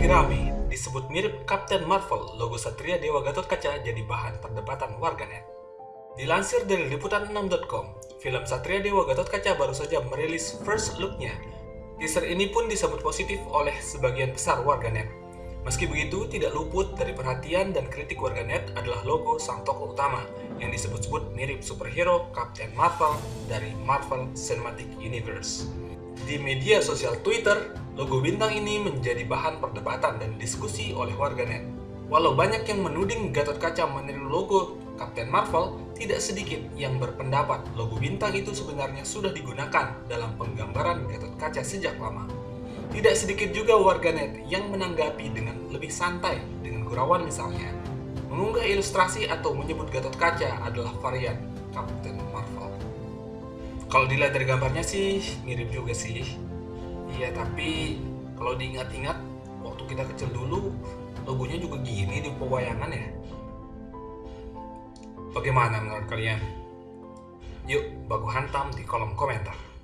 lagi rame, disebut mirip Captain Marvel, logo Satria Dewa Gatotkaca jadi bahan perdebatan warganet. Dilansir dari liputan6.com, film Satria Dewa Gatotkaca baru saja merilis first look-nya. Teaser ini pun disambut positif oleh sebagian besar warganet. Meski begitu, tidak luput dari perhatian dan kritik warganet adalah logo sang tokoh utama yang disebut-sebut mirip superhero Captain Marvel dari Marvel Cinematic Universe. Di media sosial Twitter, logo bintang ini menjadi bahan perdebatan dan diskusi oleh warganet. Walau banyak yang menuding Gatotkaca meniru logo Captain Marvel, tidak sedikit yang berpendapat logo bintang itu sebenarnya sudah digunakan dalam penggambaran Gatotkaca sejak lama. Tidak sedikit juga warganet yang menanggapi dengan lebih santai, dengan gurauan misalnya, mengunggah ilustrasi atau menyebut Gatotkaca adalah varian Captain Marvel. Kalau dilihat dari gambarnya sih mirip juga sih. Iya, tapi kalau diingat-ingat waktu kita kecil dulu logonya juga gini di pewayangan ya. Bagaimana menurut kalian? Yuk, baku hantam di kolom komentar.